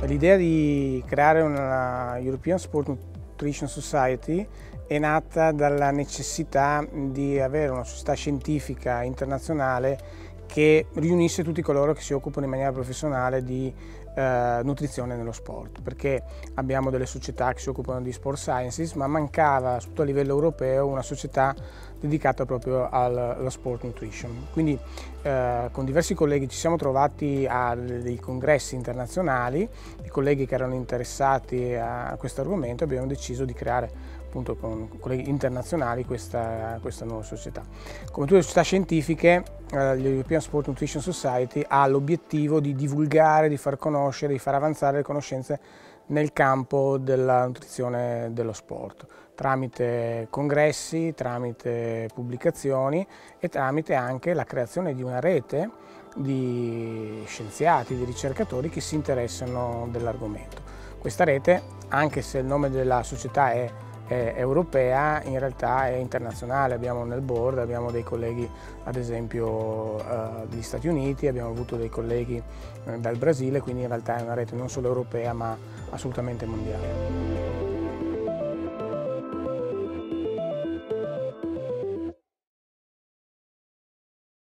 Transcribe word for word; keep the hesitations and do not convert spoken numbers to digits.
L'idea di creare una European Sport Nutrition Society è nata dalla necessità di avere una società scientifica internazionale che riunisse tutti coloro che si occupano in maniera professionale di eh, nutrizione nello sport, perché abbiamo delle società che si occupano di sport sciences, ma mancava soprattutto a livello europeo una società dedicata proprio al, allo sport nutrition. Quindi eh, con diversi colleghi ci siamo trovati a dei congressi internazionali, di colleghi che erano interessati a questo argomento, e abbiamo deciso di creare appunto con colleghi internazionali questa, questa nuova società. Come tutte le società scientifiche, eh, l'European Sport Nutrition Society ha l'obiettivo di divulgare, di far conoscere, di far avanzare le conoscenze nel campo della nutrizione dello sport, tramite congressi, tramite pubblicazioni e tramite anche la creazione di una rete di scienziati, di ricercatori che si interessano dell'argomento. Questa rete, anche se il nome della società è è europea, in realtà è internazionale. Abbiamo nel board, abbiamo dei colleghi ad esempio eh, degli Stati Uniti, abbiamo avuto dei colleghi eh, dal Brasile, quindi in realtà è una rete non solo europea ma assolutamente mondiale.